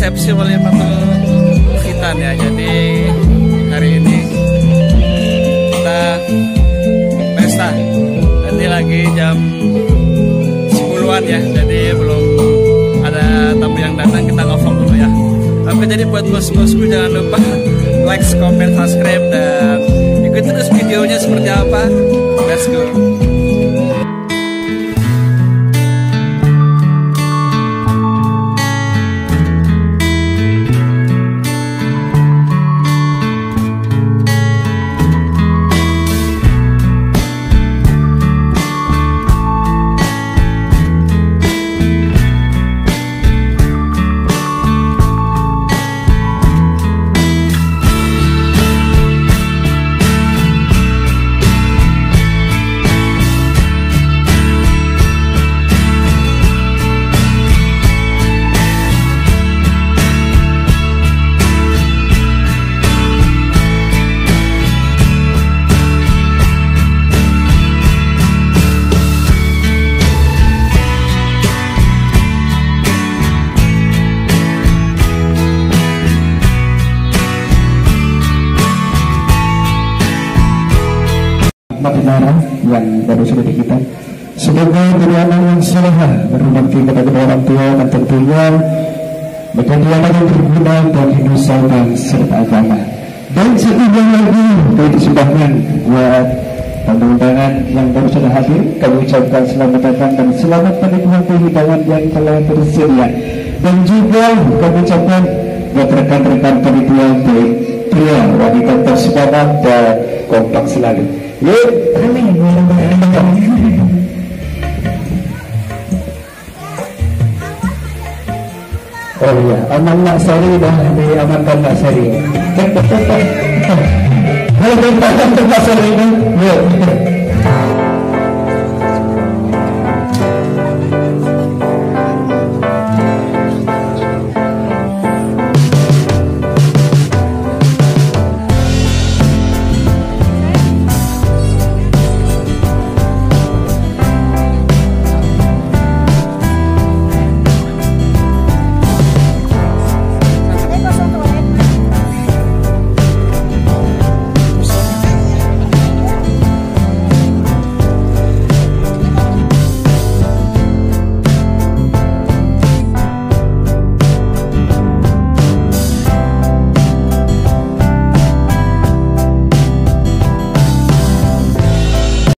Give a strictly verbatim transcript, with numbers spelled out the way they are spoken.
resepsi Walimatul Khitan ya. Jadi hari ini kita pesta. Nanti lagi jam sepuluhan ya. Jadi belum ada tamu yang datang, kita ngevlog dulu ya. Oke, jadi buat bos-bosku jangan lupa like, comment, subscribe, dan ikuti terus videonya seperti apa. Let's go. Madinara yang baru saja kita. Semoga dari anak yang salehah berbakti kepada kedua orang tua dan tentunya menjadi anak yang berguna bagi nusa dan serta agama. Dan sejumlah lagi dari disumbangkan buat tamu-undangan yang baru saja hadir. Kami ucapkan selamat datang dan selamat menikmati hidangan yang telah tersedia. Dan juga kami ucapkan buat rekan-rekan panitia baik pria wanita tersemangat dan kompak selalu. Yuk, amin. Oh iya, Aman Naksari dah diamankan Naksari. Halo, bintang Naksari ini. Yuk.